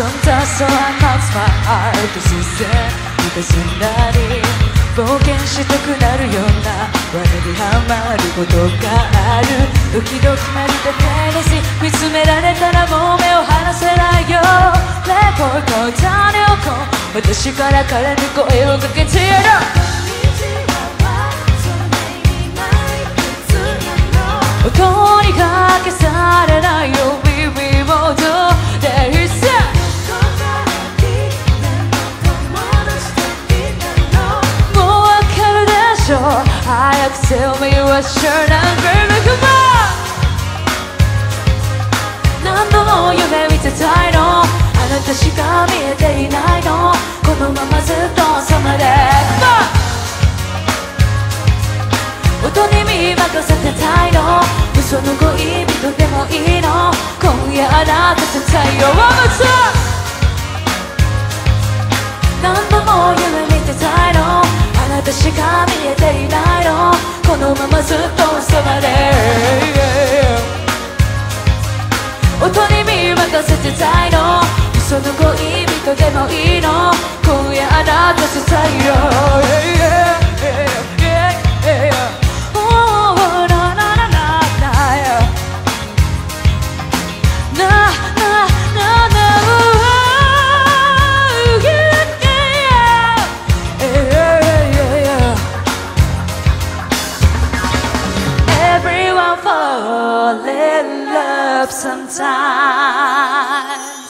Sometimes so I cross my heart 突然昔なり冒険したくなるような罠にはまることがあるドキドキまるでフェネシ見つめられたらもう目を離せないよレポート種をこう私から彼に声をかけてやろう音にかけされないよ耳元で一切早く tell me what's your name baby come on 何度も夢見てたいのあなたしか見えていないのこのままずっと朝まで come on 音に身任せてたいの嘘の恋人でもいいの今夜あなたと太陽を待つ何度も夢見てたいのあなたしか見えていないのこのままずっとそばで音に身任せてたいの嘘の恋人でもいいの今夜あなたと太陽Fall in love sometimes